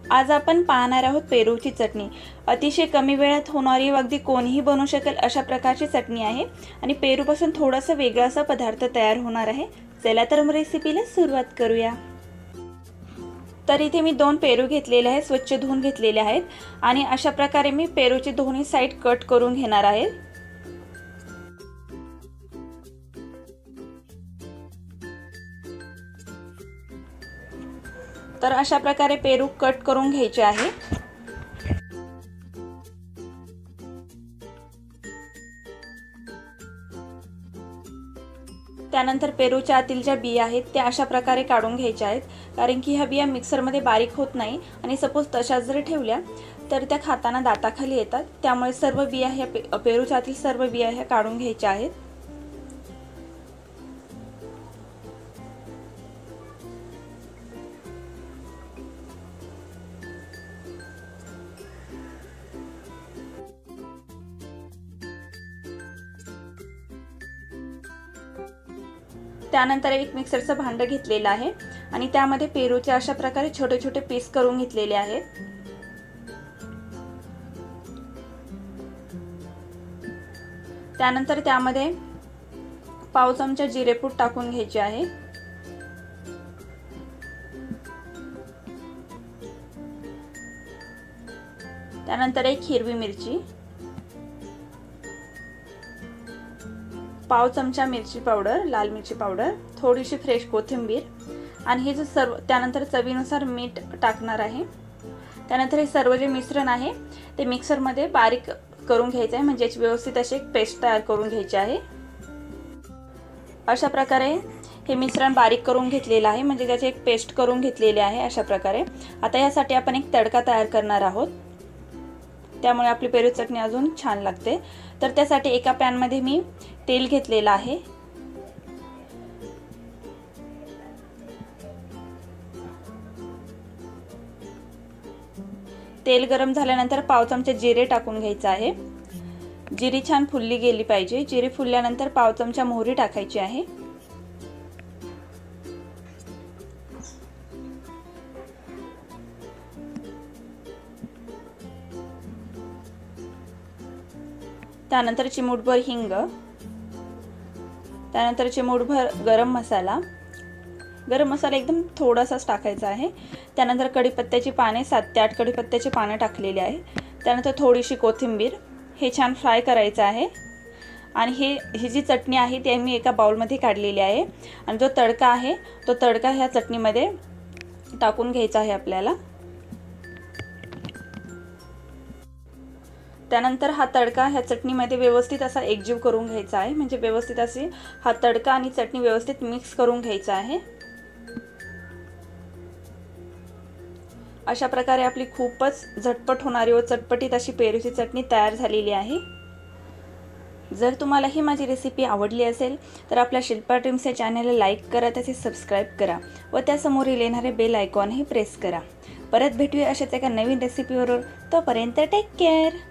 आज आपण पाहणार आहोत पेरूची चटणी। अतिशय कमी वेळात होणारी व अगदी कोणीही बनवू शकेल अशा प्रकारची चटणी आहे आणि पेरूपासून थोडासा वेगळा असा पदार्थ तयार होणार आहे। चला तर मग रेसिपीला सुरुवात करूया। तर इथे मी 2 पेरू घेतलेले आहेत, स्वच्छ धुवून घेतलेले आहेत आणि अशा प्रकारे मी पेरूची दोन्ही साइड कट करून घेणार आहे। तर अशा प्रकारे पेरू कट करून घ्यायचे आहे। त्यानंतर पेरूच्या आतील ज्या बिया आहेत त्या अशा प्रकारे काढून घ्यायच्या आहेत, कारण की ह्या बिया मिक्सर मध्ये बारीक होत नाही आणि सपोज तशाच जर ठेवल्या तर त्या खाताना दाताखाली येतात। त्यामुळे सर्व बिया ह्या पेरूच्या आतील सर्व बिया ह्या काढून घ्यायच्या आहेत। त्यानंतर एक मिक्सरचं भांडं घेतलेलं आहे आणि त्यामध्ये पेरूचे अशा प्रकारे छोटे छोटे पीस करून घेतलेले आहेत। त्यानंतर त्यामध्ये पाव चमचा जिरेपूड टाकून घ्यायचे आहे। त्यानंतर एक हिरवी मिरची, पाव चमचा मिरची पावडर, लाल मिरची पावडर, थोडीशी फ्रेश कोथिंबीर आणि हे जे सर्व त्यानंतर चवीनुसार मीठ टाकणार आहे। त्यानंतर हे सर्व जे मिश्रण आहे ते मिक्सर मध्ये बारीक करून घ्यायचे आहे, म्हणजे याची व्यवस्थित अशी एक पेस्ट तयार करून घ्यायची आहे। अशा प्रकारे हे मिश्रण बारीक करून घेतलेले आहे, म्हणजे त्याची एक पेस्ट करून घेतलेली आहे अशा प्रकारे। आता यासाठी आपण एक तडका तयार करणार आहोत, त्यामुळे आपली पेरू चटणी अजून छान लागते। तर त्यासाठी एका पॅन मध्ये मी तेल घेतलेलं आहे। तेल गरम झाल्यानंतर पाव चमचा जिरे टाकून घ्यायचं आहे। जिरी छान फुलली गेली पाहिजे। जिरे फुलल्यानंतर पाव चमचा मोहरी टाकायची आहे। त्यानंतर चिमूटभर हिंग, त्यानंतर चिमूटभर गरम मसाला। गरम मसाला एकदम थोडासाच टाकायचा आहे। त्यानंतर कढीपत्त्याची पाने 7 ते 8 कढीपत्त्याची पाने टाकलेली आहे। त्यानंतर थोडीशी कोथिंबीर, हे छान फ्राय करायचं आहे। आणि ही जी चटणी आहे ती मी एका बाउल मध्ये काढलेली आहे आणि जो तडका आहे तो तडका ह्या चटणीमध्ये टाकून घ्यायचा आहे आपल्याला। त्यानंतर हा तडका ह्या चटणीमध्ये व्यवस्थित असा एकजीव करून घ्यायचा आहे, म्हणजे व्यवस्थित असे हा तडका आणि चटणी व्यवस्थित मिक्स करून घ्यायचा आहे। अशा प्रकारे आपली खूपच झटपट होणारी व चटपटीत अशी पेरूची चटणी तयार झालेली आहे। जर तुम्हाला ही माझी रेसिपी आवडली असेल तर आपल्या शिल्पा ड्रीम्स या चॅनलला लाईक करा, तसेच सबस्क्राइब करा व त्यासमोरील येणारे बेल आयकॉनही प्रेस करा। परत भेटूया अशाच एका नवीन रेसिपीवर। तोपर्यंत टेक केअर।